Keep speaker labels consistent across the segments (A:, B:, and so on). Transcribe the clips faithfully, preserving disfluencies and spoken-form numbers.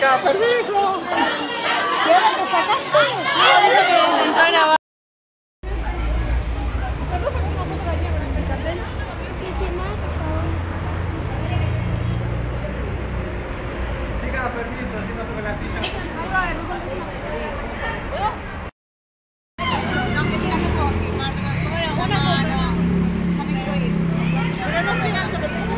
A: Chica, permiso.
B: ¿De dónde te sacaste?
C: No, dijo que entró a grabar.
A: Chica, permiso, si no toca la silla.
B: No, que mira que confirmar. Bueno, una mano. Ya me quiero ir. Pero no estoy dando.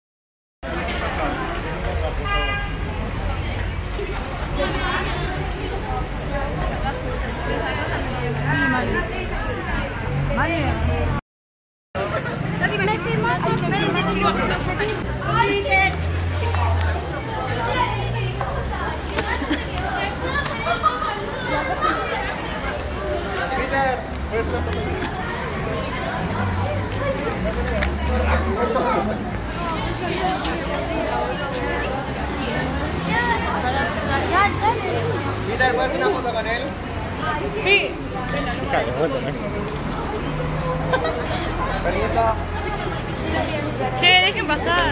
A: Peter, Peter, ¿puedes hacer una foto con él?
C: Sí.
A: Permiso.
C: Che, dejen pasar.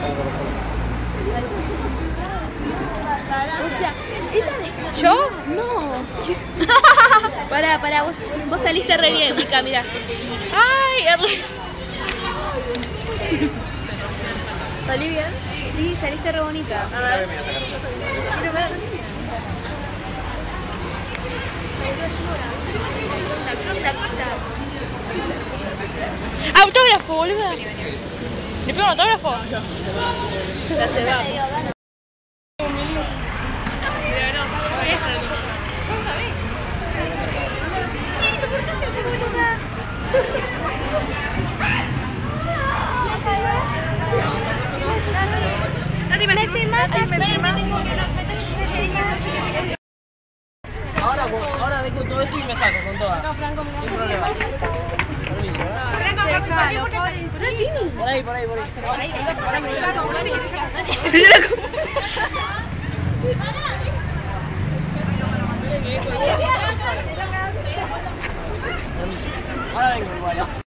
C: ¿Yo? No. Pará, pará, vos, vos saliste re bien, Mica, mirá. Ay, Erle. ¿Salí bien? Sí, saliste re bonita. A ver. Quiero ver. Autógrafo, boluda. ¿Le pido un autógrafo? Ya se va.
D: Ahora, ahora dejo todo esto y me saco con todas. Sin problema. Permiso, ¿eh? Por ahí, por ahí, por ahí. Permiso. Ahora vengo igual.